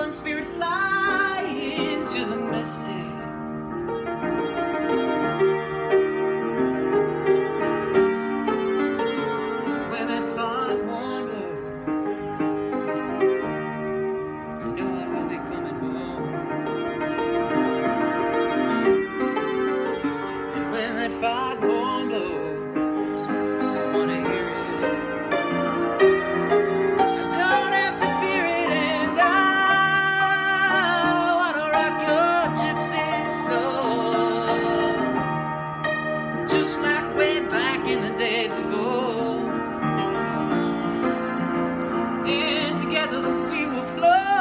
one spirit fly into the mystic. When that fog won't blow, I know I will be coming home. And when that fog won't blows, I wanna hear it. Just like way back in the days of old. And together we will flow.